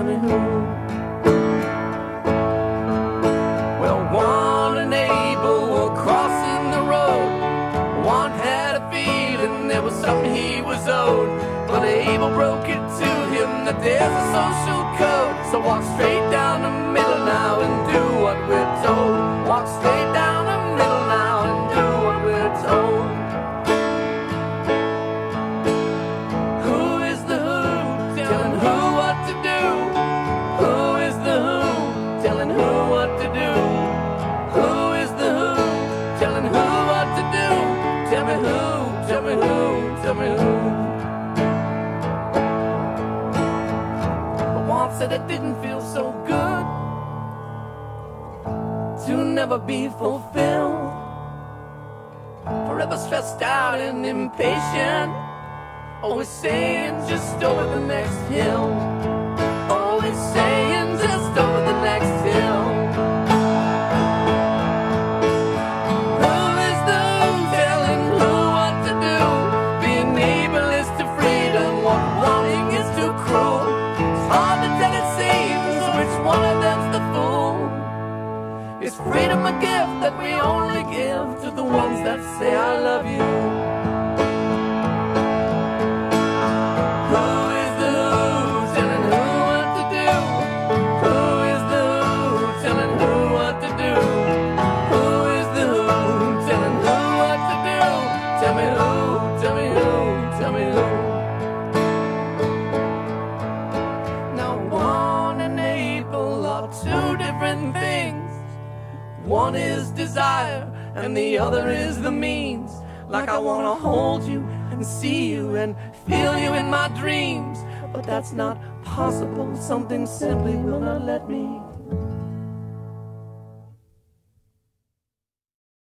tell me who? Well, one and Abel were crossing the road. One had a feeling there was something he was owed, but Abel broke it to him that there's a social code. So walk straight down the middle now and do what we're told. Walk straight down the middle now and do what we're told. Who is the who telling who what to do? Who is the who telling who what to do? Who is the who telling who what to do? Tell me who, tell me who, tell me who. But one said it didn't feel so good to never be fulfilled, forever stressed out and impatient, always saying just over the next hill, always saying just over the next hill. Who is the who telling who what to do? Being able is to freedom, what wanting is too cruel. It's hard to tell it seems which one of them's the fool. Is freedom a gift that we only give to the ones that say I love you? Who is the who telling who what to do? Who is the who telling who what to do? Who is the who telling who what to do? Tell me who, tell me who, tell me who. Now one and Abel are two different things. One is desire and the other is the means. Like I wanna hold you and see you and feel you in my dreams, but that's not possible. Something simply will not let me.